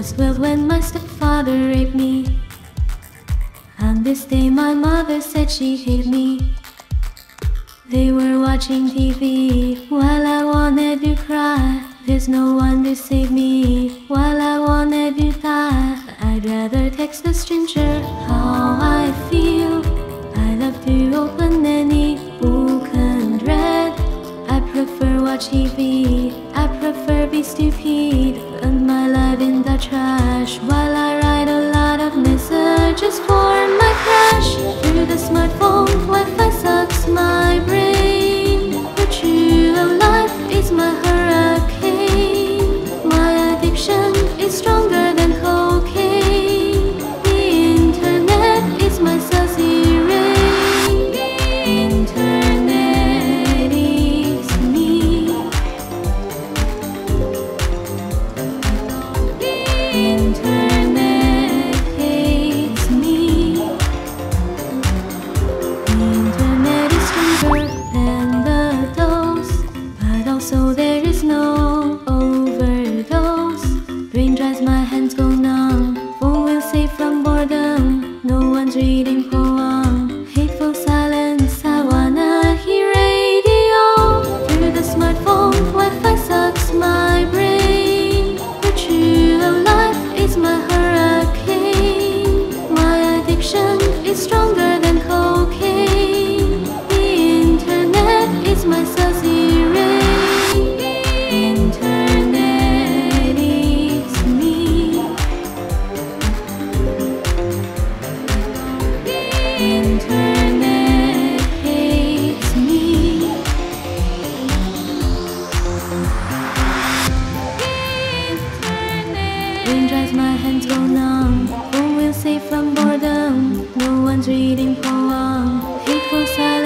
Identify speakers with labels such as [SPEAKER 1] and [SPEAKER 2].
[SPEAKER 1] was 12 when my stepfather raped me. On this day my mother said she hated me. They were watching TV while I wanted to cry. There's no one to save me while I wanted to die. I'd rather text a stranger how I feel. I love to open any book and read. I prefer watch TV, I prefer be stupid. Burn my life in the trash while I write a lot of messages for my crush. Through the smartphone, Wi-Fi sucks my brain. The true of life is my hurricane. My addiction is stronger than cocaine. The internet is my suzerain. Internet is me. Internet hates me. The internet is stronger than the dose, but also there is no overdose. Brain dries, my hands go numb. Phone will save from boredom. No one's reading poem. Hateful silence, I wanna hear radio. Through the smartphone, Wi-Fi sucks my brain. The true of life is my hurricane. My addiction is stronger than cocaine. The internet is my suzerain. Internet is me. Internet hates me. Rain dries, my hands go numb. Phone will save from boredom. No one's reading poem. Hateful silence.